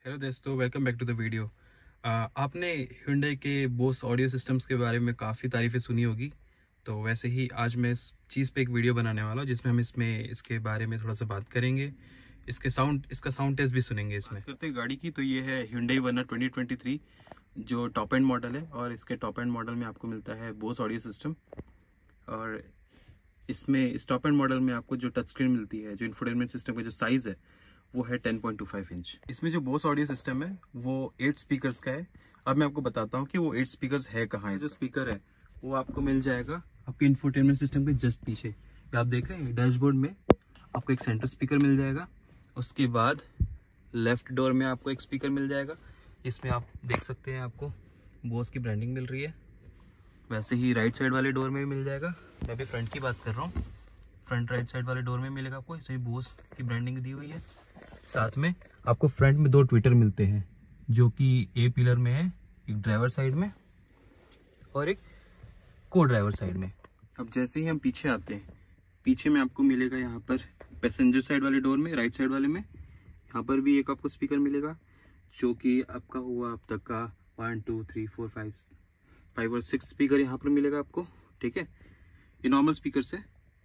Hello दोस्तों, welcome back to the video. आपने Hyundai के बोस ऑडियो सिस्टम्स के बारे में काफ़ी तारीफ़ें सुनी होगी। तो वैसे ही आज मैं इस चीज़ पे एक वीडियो बनाने वाला हूँ जिसमें हम इसके बारे में थोड़ा सा बात करेंगे। इसका साउंड टेस्ट भी सुनेंगे। इसमें करते हैं गाड़ी की, तो ये है Hyundai Verna 2023 जो टॉप एंड मॉडल है। और इसके टॉप एंड मॉडल में आपको मिलता है बोस ऑडियो सिस्टम। और इसमें इस टॉप एंड मॉडल में आपको जो टच स्क्रीन मिलती है, जो इंफोटेनमेंट सिस्टम का जो साइज़ है वो है 10.25 इंच। इसमें जो बोस ऑडियो सिस्टम है वो 8 स्पीकर्स का है। अब मैं आपको बताता हूँ कि वो 8 स्पीकर्स है कहाँ है। जो स्पीकर है वो आपको मिल जाएगा आपके इंफोटेनमेंट सिस्टम के जस्ट पीछे। आप देख रहे हैं डैशबोर्ड में आपको एक सेंटर स्पीकर मिल जाएगा। उसके बाद लेफ्ट डोर में आपको एक स्पीकर मिल जाएगा। इसमें आप देख सकते हैं आपको बोस की ब्रांडिंग मिल रही है। वैसे ही राइट साइड वाले डोर में भी मिल जाएगा। मैं अभी फ्रंट की बात कर रहा हूँ। फ्रंट राइट साइड वाले डोर में मिलेगा आपको, इसमें बोस की ब्रांडिंग दी हुई है। साथ में आपको फ्रंट में 2 ट्विटर मिलते हैं जो कि ए पिलर में है, एक ड्राइवर साइड में और एक को ड्राइवर साइड में। अब जैसे ही हम पीछे आते हैं, पीछे में आपको मिलेगा यहाँ पर पैसेंजर साइड वाले डोर में, राइट साइड वाले में यहाँ पर भी एक आपको स्पीकर मिलेगा जो कि आपका हुआ अब तक का 1 2 3 4 5 और 6 स्पीकर यहाँ पर मिलेगा आपको। ठीक है, ये नॉर्मल स्पीकर से।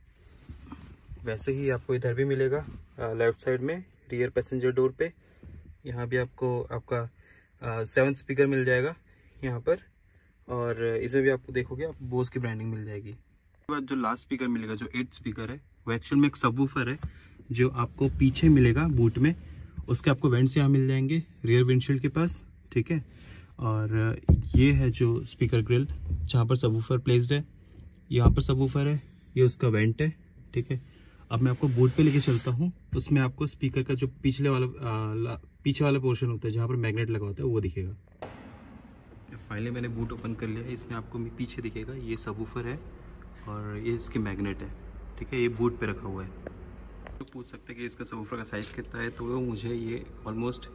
वैसे ही आपको इधर भी मिलेगा लेफ्ट साइड में रियर पैसेंजर डोर पे। यहाँ भी आपको आपका 7 स्पीकर मिल जाएगा यहाँ पर। और इसमें भी आपको देखोगे आप बोस की ब्रांडिंग मिल जाएगी। उसके बाद जो लास्ट स्पीकर मिलेगा, जो 8 स्पीकर है, वो एक्चुअल में एक सबवूफर है जो आपको पीछे मिलेगा बूट में। उसके आपको वेंट्स यहाँ मिल जाएंगे रियर विंडशील्ड के पास। ठीक है, और ये है जो स्पीकर ग्रिल जहाँ पर सबवूफर प्लेस्ड है। यहाँ पर सबवूफर है, ये उसका वेंट है। ठीक है, अब मैं आपको बूट पे लेके चलता हूँ। उसमें आपको स्पीकर का जो पीछे वाला पोर्शन होता है जहाँ पर मैग्नेट लगा होता है वो दिखेगा। फाइनली मैंने बूट ओपन कर लिया। इसमें आपको पीछे दिखेगा ये सबवूफर है और ये इसके मैग्नेट है। ठीक है, ये बूट पे रखा हुआ है। तो पूछ सकते हैं कि इसका सबवूफर का साइज़ कितना है, तो मुझे ये ऑलमोस्ट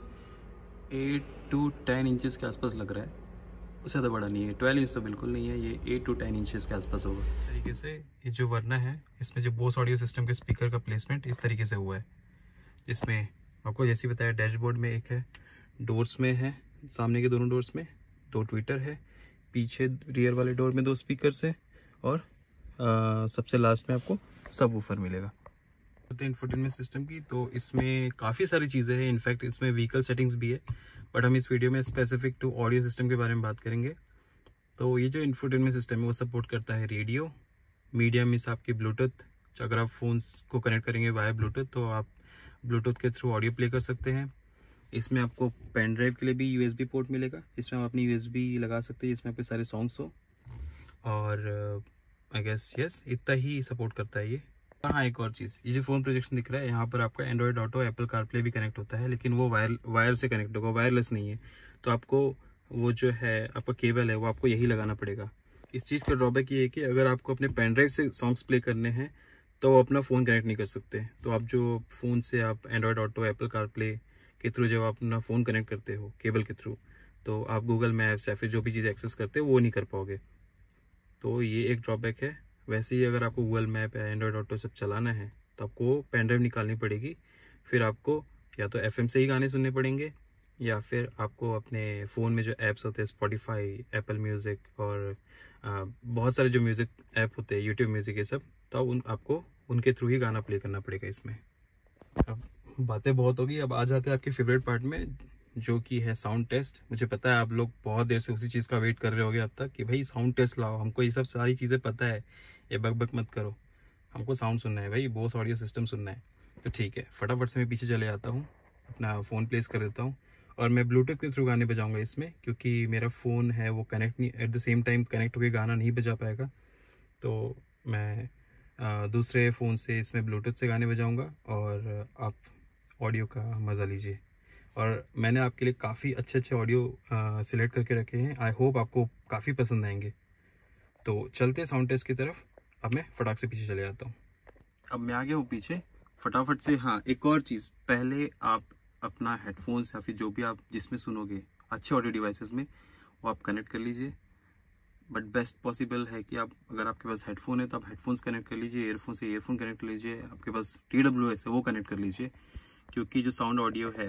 8 to 10 इंचज़ के आसपास लग रहा है। उससे ज़्यादा बड़ा नहीं है, 12 इंच तो बिल्कुल नहीं है, ये 8 to 10 इंचेस के आसपास होगा। इस तरीके से ये जो वर्ना है, इसमें जो बोस ऑडियो सिस्टम के स्पीकर का प्लेसमेंट इस तरीके से हुआ है। इसमें आपको जैसे बताया डैशबोर्ड में एक है, डोर्स में है, सामने के दोनों डोर्स में 2 ट्विटर है, पीछे रियर वाले डोर में 2 स्पीकर्स है और सबसे लास्ट में आपको सबवूफर मिलेगा। इंफोटेनमेंट सिस्टम की तो इसमें काफ़ी सारी चीज़ें हैं। इनफैक्ट इसमें व्हीकल सेटिंग्स भी है, बट हम इस वीडियो में स्पेसिफिक टू ऑडियो सिस्टम के बारे में बात करेंगे। तो ये जो इंफोटेनमेंट सिस्टम है वो सपोर्ट करता है रेडियो, मीडिया मीन्स आपकी ब्लूटूथ। अगर आप फ़ोन्स को कनेक्ट करेंगे वाया ब्लूटूथ तो आप ब्लूटूथ के थ्रू ऑडियो प्ले कर सकते हैं। इसमें आपको पेन ड्राइव के लिए भी USB पोर्ट मिलेगा, जिसमें आप अपनी USB लगा सकते हैं, जिसमें आपके सारे सॉन्ग्स हो। और आई गेस यस इतना ही सपोर्ट करता है ये। हाँ, एक और चीज़, ये जो फ़ोन प्रोजेक्शन दिख रहा है यहाँ पर आपका एंड्रॉयड ऑटो, एप्पल कारप्ले भी कनेक्ट होता है, लेकिन वो वायर से कनेक्ट होगा, वायरलेस नहीं है। तो आपको वो जो है आपका केबल है वो आपको यही लगाना पड़ेगा। इस चीज़ का ड्रॉबैक ये है कि अगर आपको अपने पेन ड्राइव से सॉन्ग्स प्ले करने हैं तो वो अपना फ़ोन कनेक्ट नहीं कर सकते। तो आप जो फ़ोन से आप एंड्रॉयड ऑटो, एप्पल कारप्ले के थ्रू जब आप अपना फ़ोन कनेक्ट करते हो केबल के थ्रू, तो आप गूगल मैप्स या फिर जो भी चीज़ एक्सेस करते हो वो नहीं कर पाओगे। तो ये एक ड्रॉबैक है। वैसे ही अगर आपको गूगल मैप या एंड्रॉयड ऑटो सब चलाना है तो आपको पेन ड्राइव निकालनी पड़ेगी। फिर आपको या तो FM से ही गाने सुनने पड़ेंगे या फिर आपको अपने फ़ोन में जो ऐप्स होते हैं, स्पॉटिफाई, एप्पल म्यूज़िक और बहुत सारे जो म्यूज़िक ऐप होते हैं, यूट्यूब म्यूज़िक, ये सब, तो आपको उनके थ्रू ही गाना प्ले करना पड़ेगा इसमें। अब बातें बहुत होगी, अब आ जाते हैं आपके फेवरेट पार्ट में जो कि है साउंड टेस्ट। मुझे पता है आप लोग बहुत देर से उसी चीज़ का वेट कर रहे होगे अब तक कि भाई साउंड टेस्ट लाओ, हमको ये सब सारी चीज़ें पता है, ये बक मत करो, हमको साउंड सुनना है भाई, बोस ऑडियो सिस्टम सुनना है। तो ठीक है, फटाफट से मैं पीछे चले आता हूँ, अपना फ़ोन प्लेस कर देता हूँ और मैं ब्लूटूथ के थ्रू गाने बजाऊँगा इसमें, क्योंकि मेरा फ़ोन है वो कनेक्ट नहीं, at the same time connect होकर गाना नहीं बजा पाएगा। तो मैं दूसरे फ़ोन से इसमें ब्लूटूथ से गाने बजाऊँगा और आप ऑडियो का मज़ा लीजिए। और मैंने आपके लिए काफ़ी अच्छे ऑडियो सिलेक्ट करके रखे हैं, आई होप आपको काफ़ी पसंद आएंगे। तो चलते हैं साउंड टेस्ट की तरफ। अब मैं फटाक से पीछे चले जाता हूँ। अब मैं आ गया हूँ पीछे फटाफट से। हाँ, एक और चीज़, पहले आप अपना हेडफोन्स या फिर जो भी आप जिसमें सुनोगे अच्छे ऑडियो डिवाइसेस में वो आप कनेक्ट कर लीजिए। बट बेस्ट पॉसिबल है कि आप, अगर आपके पास हेडफोन है तो आप हेडफोन्स कनेक्ट कर लीजिए, ईयरफोन से ईयरफोन कनेक्ट कर लीजिए, आपके पास TWS है वो कनेक्ट कर लीजिए, क्योंकि जो साउंड ऑडियो है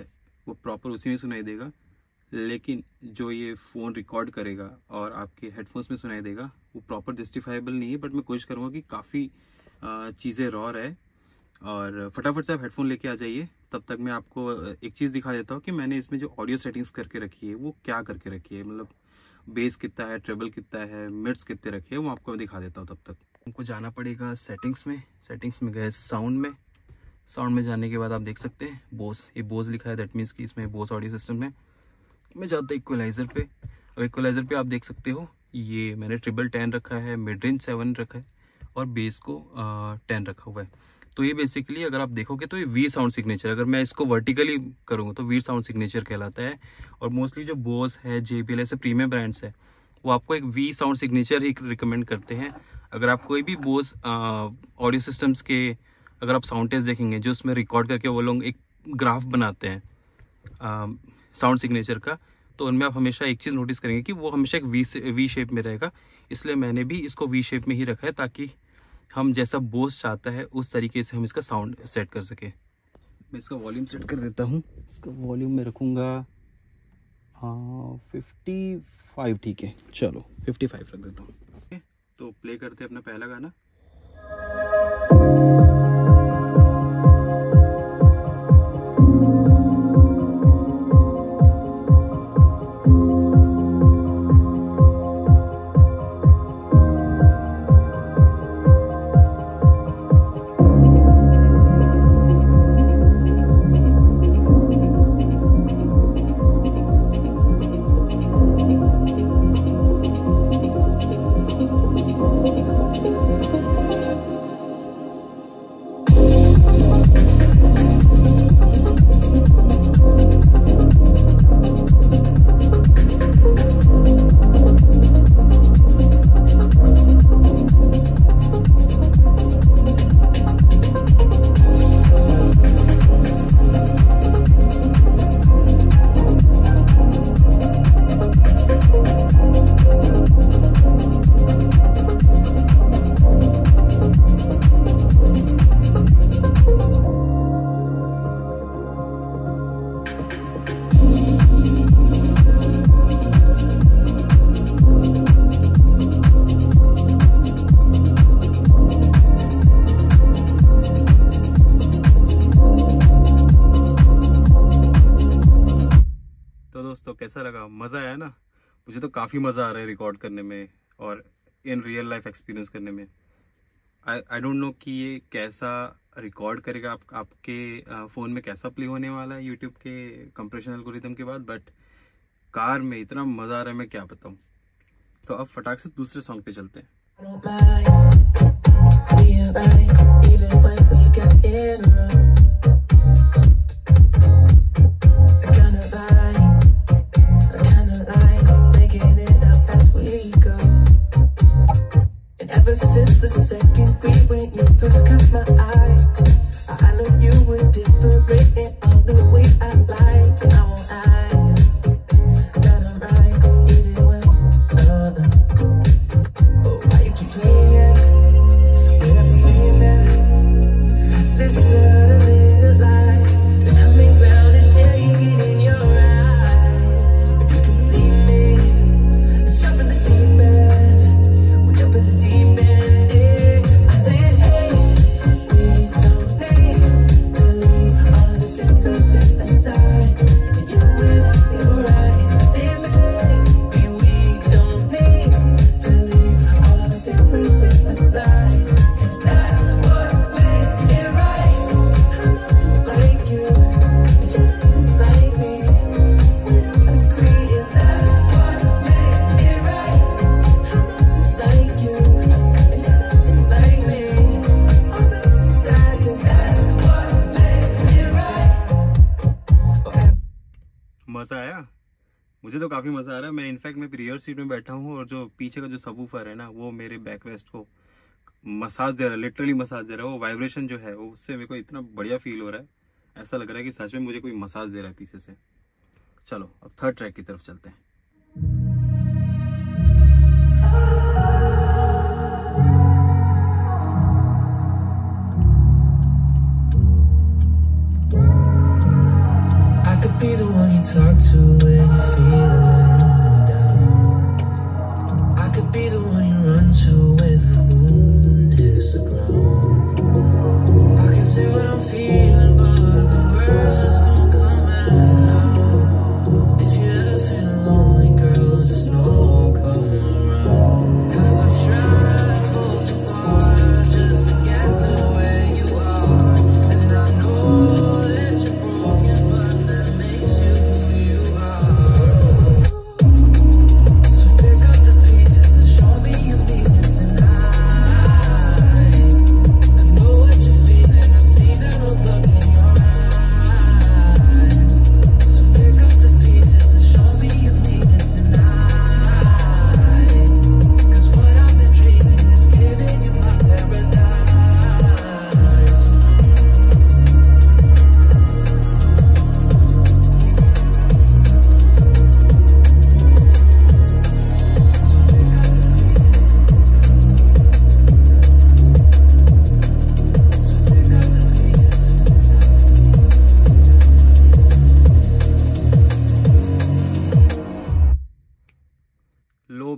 वो प्रॉपर उसी में सुनाई देगा, लेकिन जो ये फ़ोन रिकॉर्ड करेगा और आपके हेडफोन्स में सुनाई देगा वो प्रॉपर जस्टिफाइबल नहीं है। बट मैं कोशिश करूँगा कि काफ़ी चीज़ें रॉ रहे। और फटाफट से आप हेडफोन लेके आ जाइए, तब तक मैं आपको एक चीज़ दिखा देता हूँ कि मैंने इसमें जो ऑडियो सेटिंग्स करके रखी है वो क्या करके रखी है, मतलब बेस कितना है, ट्रेबल कितना है, मिड्स कितने रखे हैं, वो आपको दिखा देता हूँ। तब तक हमको जाना पड़ेगा सेटिंग्स में गए साउंड में जाने के बाद आप देख सकते हैं बोस, ये बोस लिखा है, दैट मीन्स कि इसमें बोस ऑडियो सिस्टम है। मैं जाता इक्वलाइज़र पे। अब इक्वलाइज़र पे आप देख सकते हो ये मैंने ट्रिपल 10 रखा है, मिड रेंज 7 रखा है और बेस को 10 रखा हुआ है। तो ये बेसिकली अगर आप देखोगे तो ये वी साउंड सिग्नेचर, अगर मैं इसको वर्टिकली करूँगा तो वी साउंड सिग्नेचर कहलाता है। और मोस्टली जो बोस है, JBL ऐसे प्रीमियम ब्रांड्स है वो आपको एक वी साउंड सिग्नेचर ही रिकमेंड करते हैं। अगर आप कोई भी बोस ऑडियो सिस्टम्स के अगर आप साउंड टेस्ट देखेंगे जो उसमें रिकॉर्ड करके वो लोग एक ग्राफ बनाते हैं साउंड सिग्नेचर का, तो उनमें आप हमेशा एक चीज़ नोटिस करेंगे कि वो हमेशा एक वी शेप में रहेगा। इसलिए मैंने भी इसको वी शेप में ही रखा है ताकि हम जैसा बोस चाहता है उस तरीके से हम इसका साउंड सेट कर सके। मैं इसका वॉल्यूम सेट कर देता हूँ। इसका वॉल्यूम मैं रखूँगा 55, ठीक है, चलो 55 रख देता हूँ। तो प्ले करते हैं अपना पहला गाना। दोस्तों कैसा लगा, मज़ा आया ना? मुझे तो काफ़ी मज़ा आ रहा है रिकॉर्ड करने में और इन रियल लाइफ एक्सपीरियंस करने में। आई डोंट नो कि ये कैसा रिकॉर्ड करेगा आपके फ़ोन में, कैसा प्ले होने वाला है यूट्यूब के कंप्रेशन एल्गोरिथम के बाद, बट कार में इतना मज़ा आ रहा है मैं क्या बताऊँ। तो अब फटाक से दूसरे सॉन्ग पे चलते हैं। Ever since the second grade when you first caught my eye, I know you were different in all the ways I like. And I won't hide that I'm right, even when oh, why you keep playing? We got the same man. This suddenly the light, the coming ground is shaking in your eyes. If you could believe me, let's jump in the deep end. We jump in the deep. मज़ा आया? मुझे तो काफ़ी मज़ा आ रहा है। मैं in fact मैं रियर सीट में बैठा हूँ और जो पीछे का जो सबवूफर है ना वो मेरे बैकरेस्ट को मसाज दे रहा है, लिटरली मसाज दे रहा है। वो वाइब्रेशन जो है वो उससे मेरे को इतना बढ़िया फील हो रहा है, ऐसा लग रहा है कि सच में मुझे कोई मसाज दे रहा है पीछे से। चलो अब थर्ड ट्रैक की तरफ चलते हैं। I could be the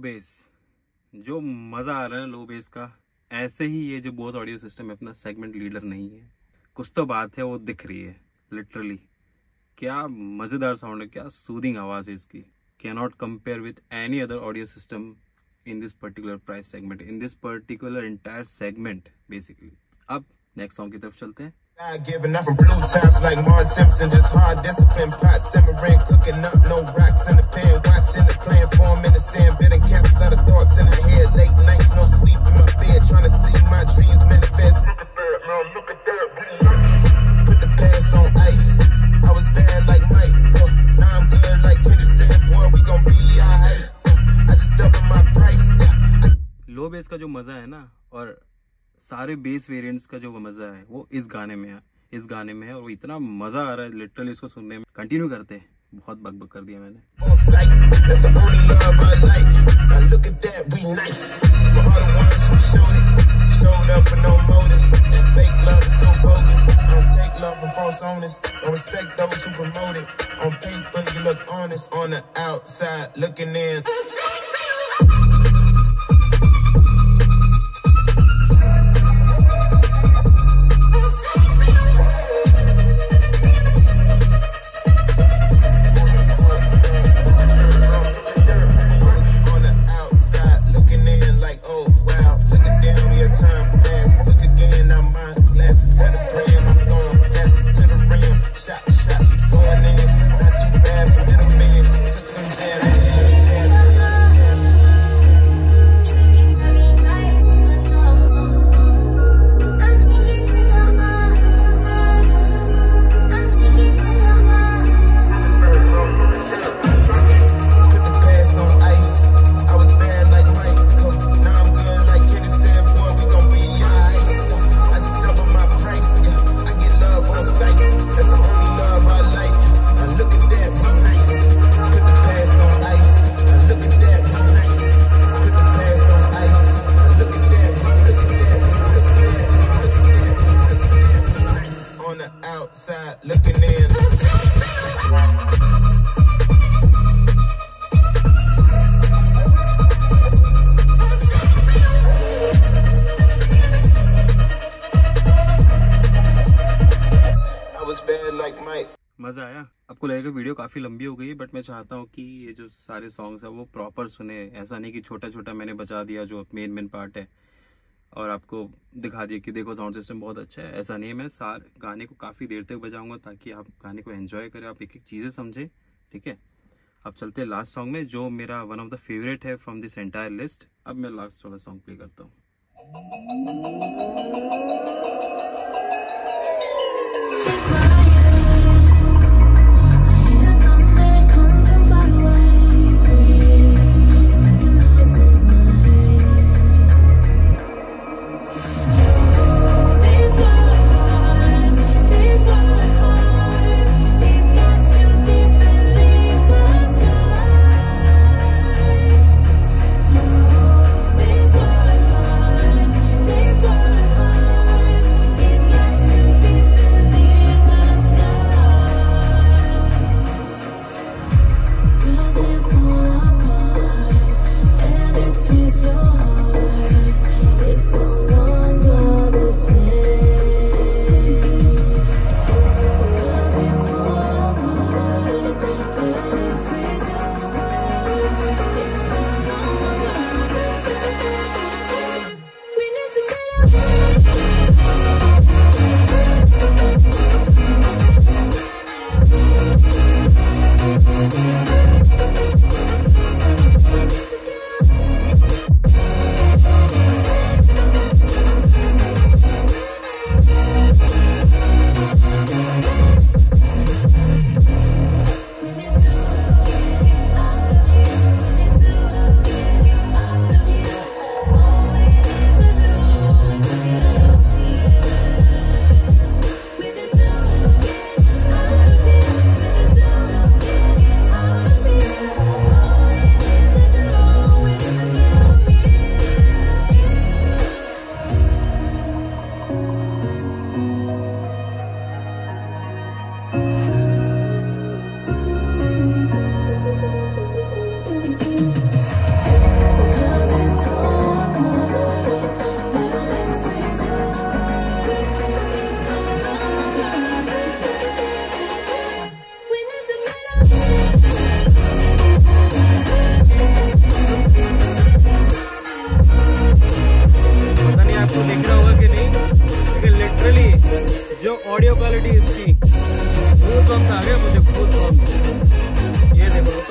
bass, जो मज़ा आ रहा है लो बेस का, ऐसे ही ये जो बोस ऑडियो सिस्टम है अपना सेगमेंट लीडर नहीं है। कुछ तो बात है वो दिख रही है लिटरली। क्या मज़ेदार साउंड है, क्या सूदिंग आवाज़ है इसकी। Cannot compare with any other audio system in this particular price segment, in this particular entire segment basically. अब नेक्स्ट सॉन्ग की तरफ चलते हैं। Giving up from blue tops like Marge Simpson, just hard discipline, pot simmering, cooking up, no rocks in the pan, watching the plan form in the sand, bidding cancers out of thoughts in the head, late nights, no sleep in my bed, trying to see my dreams manifest. Look at that, now look at that, put the past on ice. I was bad like Mike, now I'm good like Kendrick said, boy, we gon' be alright. I just doubled my price. Low bass का जो मज़ा है ना, और सारे base variants का जो मज़ा है वो इस गाने में है, और वो इतना मज़ा आ रहा है लिटरली इसको सुनने में। कंटिन्यू करते हैं, बहुत बकबक कर दिया मैंने। मज़ा आया? आपको लगेगा वीडियो काफ़ी लंबी हो गई, बट मैं चाहता हूँ कि ये जो सारे सॉन्ग्स हैं वो प्रॉपर सुने। ऐसा नहीं कि छोटा छोटा मैंने बचा दिया जो मेन पार्ट है और आपको दिखा दिया कि देखो साउंड सिस्टम बहुत अच्छा है। ऐसा नहीं है, मैं सारे गाने को काफ़ी देर तक बजाऊंगा ताकि आप गाने को एंजॉय करें, आप एक एक चीज़ें समझें। ठीक है, अब चलते हैं लास्ट सॉन्ग में, जो मेरा वन ऑफ द फेवरेट है फ्रॉम दिस एंटायर लिस्ट। अब मैं लास्ट वाला सॉन्ग प्ले करता हूँ।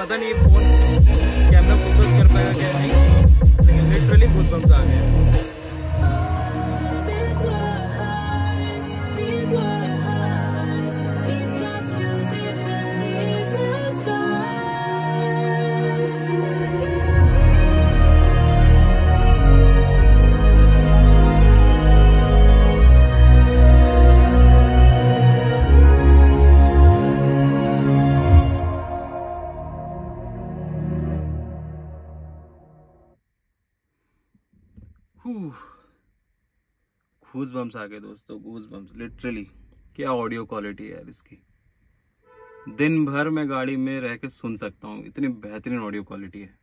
पता नहीं फोन कैमरा फोकस कर पाएगा क्या नहीं, लेकिन लिटरली गूज़बम्स आ गए। गूज़बम्स आ गए दोस्तों, गूज़बम्स लिटरली। क्या ऑडियो क्वालिटी है यार इसकी, दिन भर मैं गाड़ी में रह के सुन सकता हूँ, इतनी बेहतरीन ऑडियो क्वालिटी है।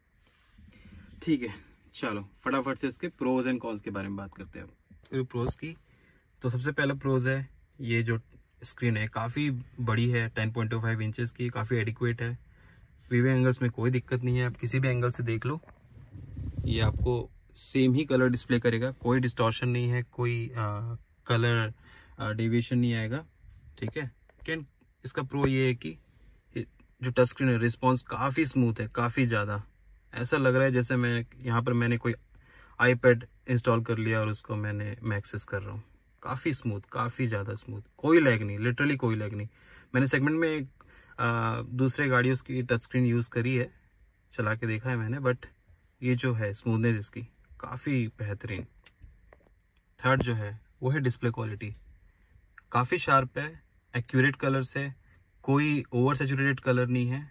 ठीक है, चलो फटाफट से इसके प्रोज एंड कॉन्स के बारे में बात करते हैं। अब प्रोज की तो सबसे पहला प्रोज है, ये जो स्क्रीन है काफ़ी बड़ी है, 10.25 इंचेस की, काफ़ी एडिक्वेट है। वीवे एंगल्स में कोई दिक्कत नहीं है, आप किसी भी एंगल से देख लो ये आपको सेम ही कलर डिस्प्ले करेगा, कोई डिस्टॉर्शन नहीं है, कोई कलर डेविएशन नहीं आएगा। ठीक है। लेकिन इसका प्रो ये है कि जो टच स्क्रीन है रिस्पॉन्स काफ़ी स्मूथ है, काफ़ी ज़्यादा। ऐसा लग रहा है जैसे मैंने कोई आईपैड इंस्टॉल कर लिया और उसको मैं एक्सेस कर रहा हूँ। काफ़ी स्मूथ, काफ़ी ज़्यादा स्मूथ, कोई लैग नहीं, लिटरली कोई लैग नहीं। मैंने सेगमेंट में दूसरे गाड़ियों की टच स्क्रीन यूज़ करी है, चला के देखा है मैंने, बट ये जो है स्मूथनेस इसकी काफ़ी बेहतरीन। थर्ड जो है वो है डिस्प्ले क्वालिटी, काफ़ी शार्प है, एक्यूरेट कलर्स है, कोई ओवर सैचुरेटेड कलर नहीं है।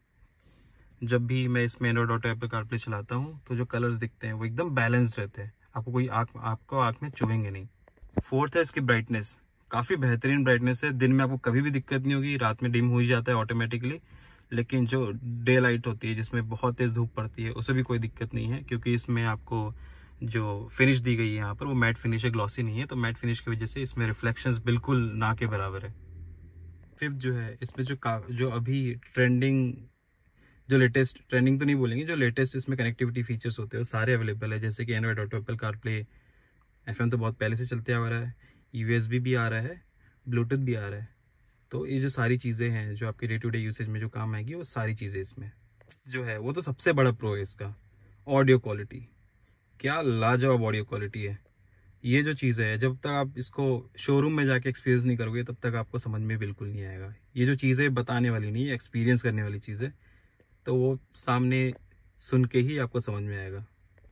जब भी मैं इसमें एंड्रॉइड ऑटो एप्पल कारप्ले चलाता हूँ तो जो कलर्स दिखते हैं वो एकदम बैलेंस्ड रहते हैं, आपको आँख में चुभेंगे नहीं। फोर्थ है इसकी ब्राइटनेस, काफ़ी बेहतरीन ब्राइटनेस है। दिन में आपको कभी भी दिक्कत नहीं होगी, रात में डिम हो ही जाता है ऑटोमेटिकली, लेकिन जो डे लाइट होती है जिसमें बहुत तेज़ धूप पड़ती है उसे भी कोई दिक्कत नहीं है, क्योंकि इसमें आपको जो फिनिश दी गई है यहाँ पर वो मैट फिनिश है, ग्लॉसी नहीं है। तो मैट फिनिश की वजह से इसमें रिफ्लेक्शंस बिल्कुल ना के बराबर है। फिफ्थ जो है इसमें जो अभी जो लेटेस्ट ट्रेंडिंग तो नहीं बोलेंगे, जो लेटेस्ट इसमें कनेक्टिविटी फीचर्स होते हैं वो सारे अवेलेबल है, जैसे कि Android Auto Apple CarPlay, FM तो बहुत पहले से चलते आ रहा है, USB भी आ रहा है, ब्लूटूथ भी आ रहा है। तो ये जो सारी चीज़ें हैं जो आपके डे टू डे यूसेज में जो काम आएगी वो सारी चीज़ें इसमें जो है, वो तो सबसे बड़ा प्रो है इसका, ऑडियो क्वालिटी। क्या लाजवाब ऑडियो क्वालिटी है। ये जो चीज़ है जब तक आप इसको शोरूम में जाके एक्सपीरियंस नहीं करोगे तब तक आपको समझ में बिल्कुल नहीं आएगा। ये जो चीज़ें बताने वाली नहीं है, एक्सपीरियंस करने वाली चीज़ है, तो वो सामने सुन के ही आपको समझ में आएगा।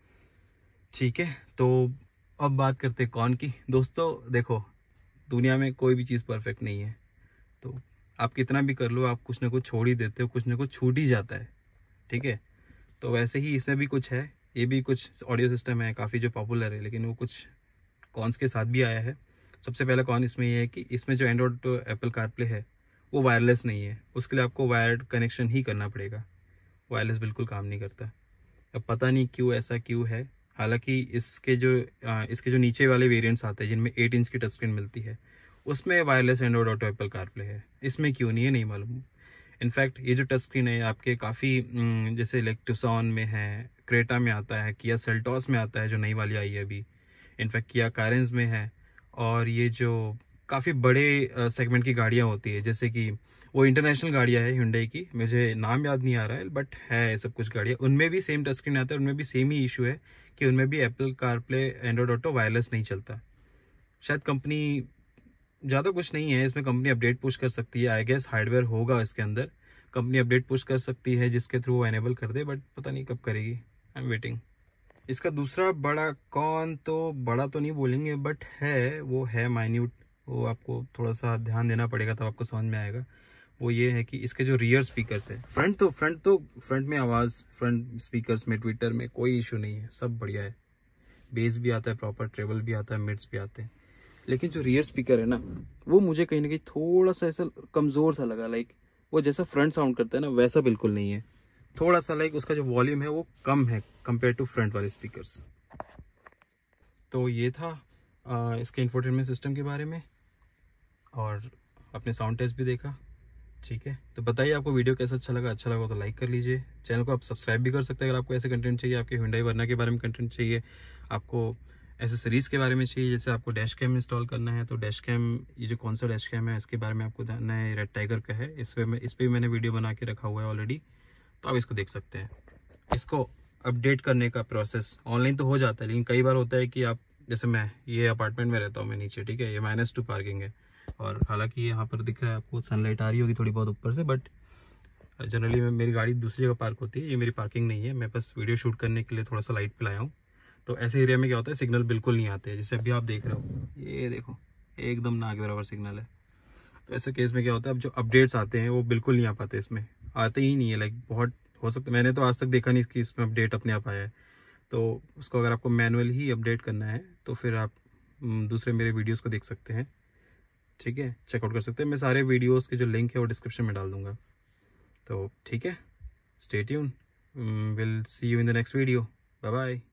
ठीक है, तो अब बात करते हैं कौन की। दोस्तों देखो, दुनिया में कोई भी चीज़ परफेक्ट नहीं है, तो आप कितना भी कर लो आप कुछ ना कुछ छोड़ ही देते हो, कुछ ना कुछ छूट ही जाता है। ठीक है, तो वैसे ही इसमें भी कुछ है, ये भी कुछ ऑडियो सिस्टम है काफ़ी जो पॉपुलर है, लेकिन वो कुछ कॉन्स के साथ भी आया है। सबसे पहला कॉन इसमें ये है कि इसमें जो एंड्रॉइड एप्पल कारप्ले है वो वायरलेस नहीं है, उसके लिए आपको वायर्ड कनेक्शन ही करना पड़ेगा, वायरलेस बिल्कुल काम नहीं करता। अब पता नहीं क्यों ऐसा क्यों है, हालांकि इसके जो नीचे वाले वेरिएंट्स आते हैं जिनमें 8 इंच की टच स्क्रीन मिलती है उसमें wireless Android Auto Apple CarPlay है, इसमें क्यों नहीं है नहीं मालूम। इनफैक्ट ये जो टच स्क्रीन है आपके काफ़ी जैसे लाइक टुक्सन में है, क्रेटा में आता है, किया सेल्टॉस में आता है जो नई वाली आई है अभी, इनफैक्ट किया कारेंस में है, और ये जो काफ़ी बड़े सेगमेंट की गाड़ियाँ होती है जैसे कि वो इंटरनेशनल गाड़ियाँ है हुंडई की, मुझे नाम याद नहीं आ रहा है बट है सब कुछ गाड़ियाँ, उनमें भी सेम टच स्क्रीन आता है, उनमें भी सेम ही इशू है कि उनमें भी Apple CarPlay Android Auto wireless नहीं चलता। शायद कंपनी ज़्यादा कुछ नहीं है इसमें, कंपनी अपडेट पुश कर सकती है, आई गेस हार्डवेयर होगा इसके अंदर, कंपनी अपडेट पुश कर सकती है जिसके थ्रू वो एनेबल कर दे, बट पता नहीं कब करेगी, आई एम वेटिंग। इसका दूसरा बड़ा कौन तो बड़ा तो नहीं बोलेंगे बट है, वो है माइन्यूट, वो आपको थोड़ा सा ध्यान देना पड़ेगा तब आपको समझ में आएगा। वो ये है कि इसके जो रियर स्पीकर्स है, फ्रंट में आवाज़, फ्रंट स्पीकर्स में ट्विटर में कोई इशू नहीं है, सब बढ़िया है, बेस भी आता है प्रॉपर, ट्रेबल भी आता है, मिड्स भी आते हैं, लेकिन जो रियर स्पीकर है ना वो मुझे कहीं ना कहीं थोड़ा सा ऐसा कमज़ोर सा लगा, लाइक वो जैसा फ्रंट साउंड करता है ना वैसा बिल्कुल नहीं है, थोड़ा सा लाइक उसका जो वॉल्यूम है वो कम है कंपेयर टू फ्रंट वाले स्पीकर्स। तो ये था इसके इंफोटेनमेंट सिस्टम के बारे में, और अपने साउंड टेस्ट भी देखा। ठीक है, तो बताइए आपको वीडियो कैसा अच्छा लगा तो लाइक कर लीजिए, चैनल को आप सब्सक्राइब भी कर सकते हैं अगर आपको ऐसे कंटेंट चाहिए, आपके Hyundai वर्ना के बारे में कंटेंट चाहिए, आपको ऐसे सीरीज़ के बारे में चाहिए, जैसे आपको डैश कैम इंस्टॉल करना है तो डैश कैम, ये जो कौन सा डैश कैम है इसके बारे में आपको जानना है, रेड टाइगर का है, इस पर भी मैंने वीडियो बना के रखा हुआ है ऑलरेडी, तो आप इसको देख सकते हैं। इसको अपडेट करने का प्रोसेस ऑनलाइन तो हो जाता है, लेकिन कई बार होता है कि आप, जैसे मैं ये अपार्टमेंट में रहता हूँ मैं नीचे, ठीक है, ये -2 पार्किंग है, और हालांकि यहाँ पर दिख रहा है आपको सनलाइट आ रही होगी थोड़ी बहुत ऊपर से, बट जनरली मेरी गाड़ी दूसरी जगह पार्क होती है, ये मेरी पार्किंग नहीं है, मैं बस वीडियो शूट करने के लिए थोड़ा सा लाइट पे लाया हूँ। तो ऐसे एरिया में क्या होता है, सिग्नल बिल्कुल नहीं आते, जैसे अभी आप देख रहे हो, ये देखो एकदम ना के बराबर सिग्नल है। तो ऐसे केस में क्या होता है, अब जो अपडेट्स आते हैं वो बिल्कुल नहीं आ पाते, इसमें आते ही नहीं है, लाइक बहुत हो सकता है, मैंने तो आज तक देखा नहीं कि इसमें अपडेट अपने आप आया है। तो उसको अगर आपको मैनुअल ही अपडेट करना है तो फिर आप दूसरे मेरे वीडियोस को देख सकते हैं, ठीक है, चेकआउट कर सकते हैं। मैं सारे वीडियोस के जो लिंक है वो डिस्क्रिप्शन में डाल दूंगा। तो ठीक है, stay tune, will see you in the next video, bye bye.